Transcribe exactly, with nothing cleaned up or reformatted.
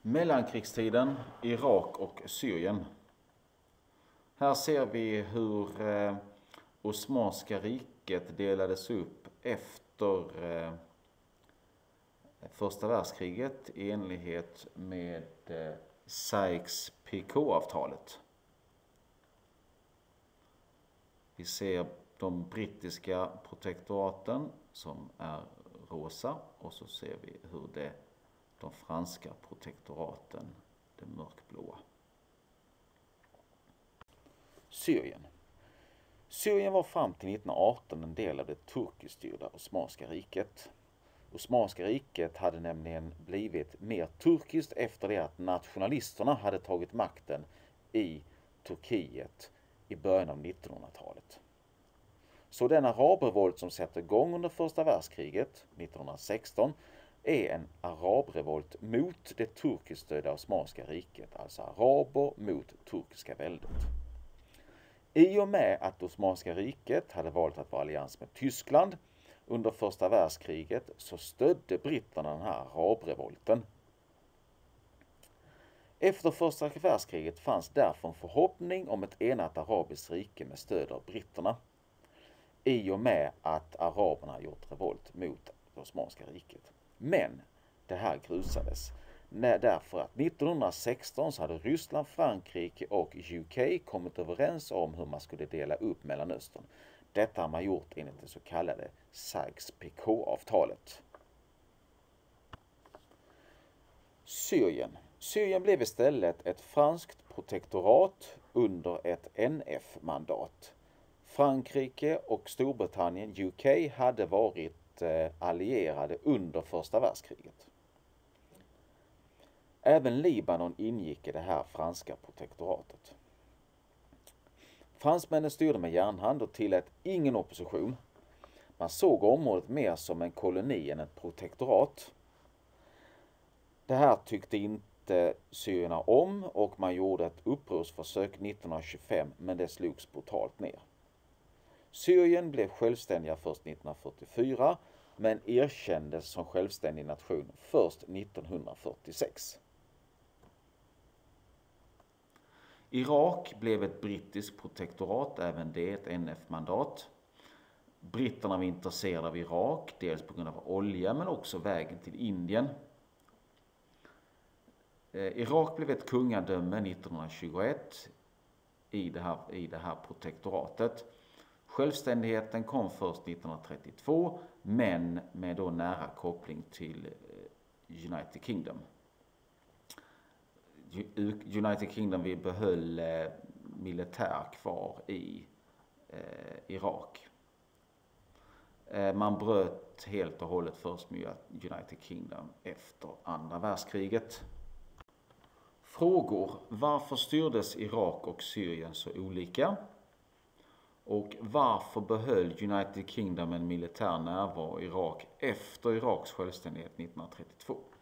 Mellankrigstiden, Irak och Syrien. Här ser vi hur eh, Osmanska riket delades upp efter eh, första världskriget i enlighet med eh, Sykes-Picot-avtalet. Vi ser de brittiska protektoraten som är rosa, och så ser vi hur det de franska protektoraten, det mörkblåa. Syrien. Syrien var fram till nittonhundraarton en del av det turkiskstyrda Osmanska riket. Osmanska riket hade nämligen blivit mer turkiskt efter det att nationalisterna hade tagit makten i Turkiet i början av nittonhundratalet. Så den arabrevolt som sätter igång under första världskriget nittonhundrasexton är en arabrevolt mot det turkiskstödda Osmanska riket, alltså araber mot turkiska väldet. I och med att Osmanska riket hade valt att vara allians med Tyskland under första världskriget så stödde britterna den här arabrevolten. Efter första världskriget fanns därför en förhoppning om ett enat arabiskt rike med stöd av britterna, i och med att araberna gjort revolt mot det Osmanska riket. Men det här grusades därför att nittonhundrasexton så hade Ryssland, Frankrike och U K kommit överens om hur man skulle dela upp Mellanöstern. Detta har man gjort enligt det så kallade Sykes-Picot-avtalet. Syrien. Syrien blev istället ett franskt protektorat under ett N F-mandat. Frankrike och Storbritannien, U K, hade varit allierade under första världskriget. Även Libanon ingick i det här franska protektoratet. Fransmännen styrde med järnhand och tillät ingen opposition. Man såg området mer som en koloni än ett protektorat. Det här tyckte inte syrierna om, och man gjorde ett upprorsförsök nittonhundratjugofem, men det slogs brutalt ner. Syrien blev självständiga först nittonhundrafyrtiofyra, men erkändes som självständig nation först nittonhundrafyrtiosex. Irak blev ett brittiskt protektorat, även det ett N F-mandat. Britterna var intresserade av Irak, dels på grund av olja men också vägen till Indien. Irak blev ett kungadöme nittonhundratjugoett i det här, i det här protektoratet. Självständigheten kom först nittonhundratrettiotvå, men med då nära koppling till United Kingdom. United Kingdom vi behöll militär kvar i eh, Irak. Eh, man bröt helt och hållet först med United Kingdom efter andra världskriget. Frågor: varför styrdes Irak och Syrien så olika? Och varför behöll United Kingdom en militär närvaro i Irak efter Iraks självständighet nittonhundratrettiotvå?